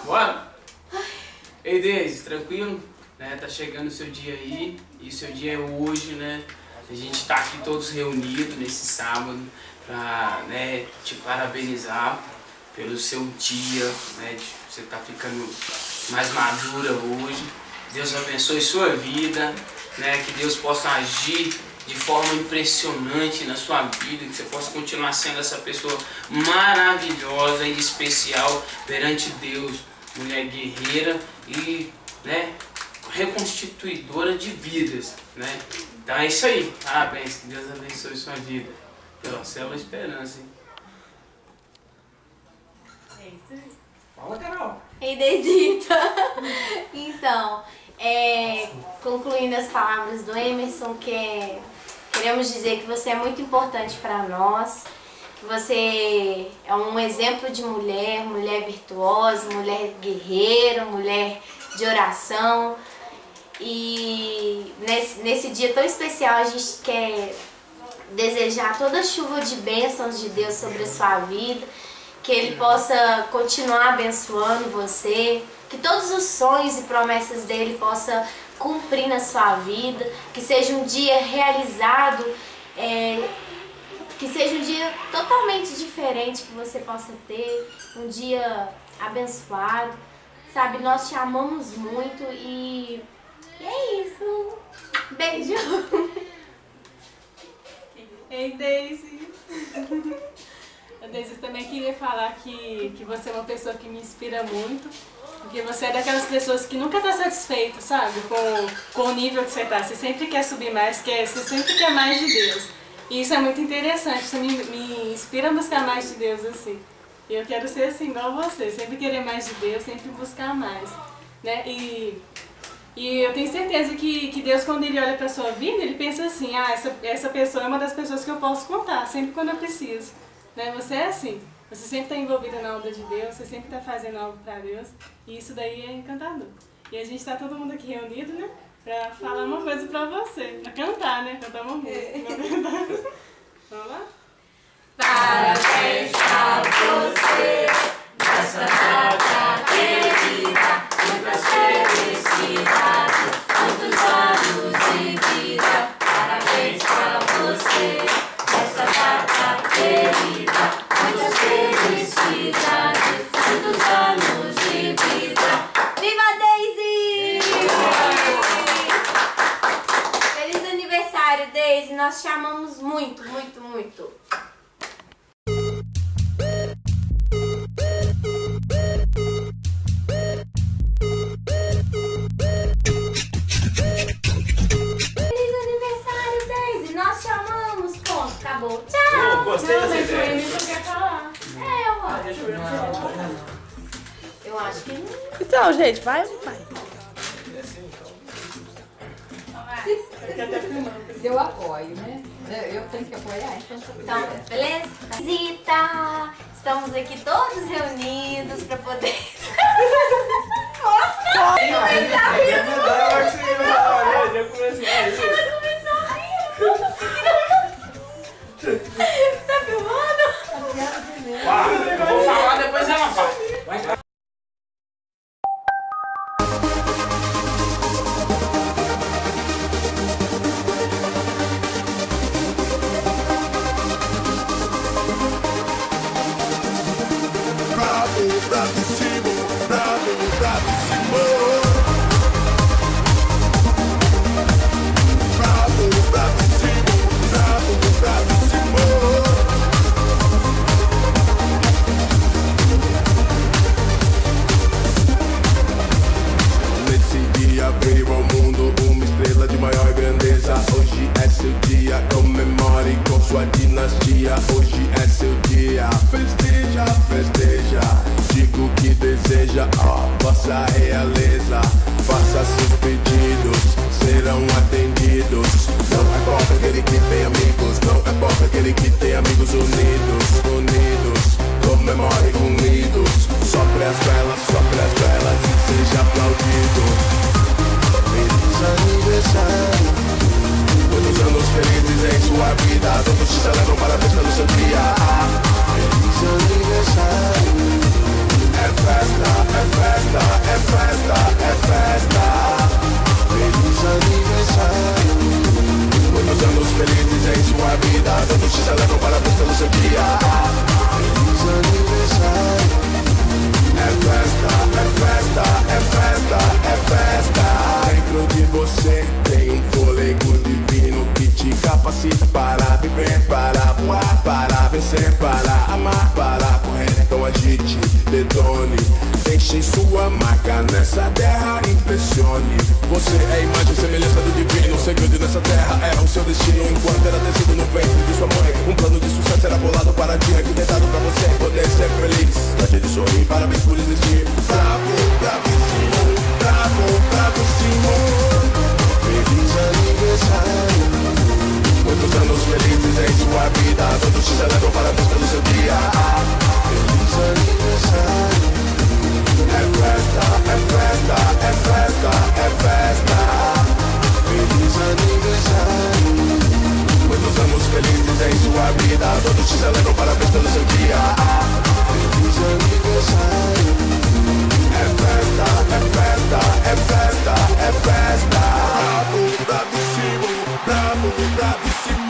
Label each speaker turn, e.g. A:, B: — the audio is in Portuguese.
A: Bora? Ei, Deise, tranquilo? Né? Tá chegando o seu dia aí, e o seu dia é hoje, né? A gente tá aqui todos reunidos nesse sábado pra, né, te parabenizar pelo seu dia, né? Você tá ficando mais madura hoje. Deus abençoe sua vida, né? Que Deus possa agir de forma impressionante na sua vida, que você possa continuar sendo essa pessoa maravilhosa e especial perante Deus, mulher guerreira e, né, reconstituidora de vidas, né? Então é isso aí, parabéns, que Deus abençoe sua vida. Você é uma esperança, hein?
B: É isso aí.
A: Fala, Carol.
B: Ei, Deisita. Então, concluindo as palavras do Emerson, queremos dizer que você é muito importante para nós, que você é um exemplo de mulher, mulher virtuosa, mulher guerreira, mulher de oração. E nesse dia tão especial a gente quer desejar toda a chuva de bênçãos de Deus sobre a sua vida, que Ele possa continuar abençoando você, que todos os sonhos e promessas dele possa cumprir na sua vida, que seja um dia realizado, que seja um dia totalmente diferente que você possa ter, um dia abençoado, sabe? Nós te amamos muito e é isso. Beijo!
C: Ei, Deise! A Deise também queria falar que você é uma pessoa que me inspira muito, porque você é daquelas pessoas que nunca está satisfeita, sabe? Com o nível que você está. Você sempre quer subir mais, você sempre quer mais de Deus. E isso é muito interessante, isso me inspira a buscar mais de Deus, assim. E eu quero ser assim, igual você, sempre querer mais de Deus, sempre buscar mais, né? E eu tenho certeza que Deus, quando Ele olha para a sua vida, Ele pensa assim, essa pessoa é uma das pessoas que eu posso contar, sempre quando eu preciso. Né? Você é assim, você sempre está envolvida na obra de Deus, você sempre está fazendo algo para Deus, e isso daí é encantador. E a gente está todo mundo aqui reunido, né, para falar uma coisa para você, para cantar, né, cantar uma música, na verdade. Vamos lá?
D: Parabéns pra você, nessa data querida, muitas felicidades, muitos anos de vida. Parabéns pra você, nessa data querida, muitas felicidades, muitos anos de vida.
B: Viva Deise! Feliz aniversário, Deise! Nós te amamos muito, muito, muito. Feliz aniversário, Deise! Nós te amamos! Ponto, acabou. Tchau!
A: Gostei dessa
C: Mas o
A: ideia.
C: Emerson quer falar.
B: Eu acho. Eu acho que não.
E: Então, gente, vai ou não vai?
F: Eu apoio, né? Eu tenho que apoiar, então tá
B: Então, beleza? Visita! Estamos aqui todos reunidos para poder. Você tá filmando?
A: Eu vou falar, depois ela vai. Vai.
G: Veio ao mundo uma estrela de maior grandeza. Hoje é seu dia, comemore com sua dinastia. Hoje é seu dia, festeja, festeja. Diga o que deseja, vossa realeza. Faça seus pedidos, serão atendidos. Não é pobre aquele que tem amigos, não é pobre aquele que tem amigos unidos, unidos. Comemore unidos, sopre as velas e seja aplaudido. Feliz aniversário, muitos anos felizes em sua vida. Todos te celebram, parabéns pelo seu dia. Feliz aniversário, é festa, é festa. detone. Deixem sua marca nessa terra, impressione. Você é a imagem e semelhança do divino. O segredo nessa terra é o seu destino. Enquanto era tecido no ventre de sua mãe, um plano de sucesso era bolado para ti, arquitetado pra você poder ser feliz. Trate de sorrir, parabéns por existir. Bravo, bravíssimo, bravo, bravíssimo. Feliz aniversário. Muitos anos felizes em sua vida. Todos te celebram, parabéns pelo seu dia. Feliz aniversário. É festa, é festa, é festa, é festa. Feliz aniversário. Muitos anos felizes em sua vida. Todos te celebram, parabéns pelo seu dia. Feliz aniversário. É festa, é festa, é festa, é festa. Bravo, bravíssimo, bravo, bravíssimo.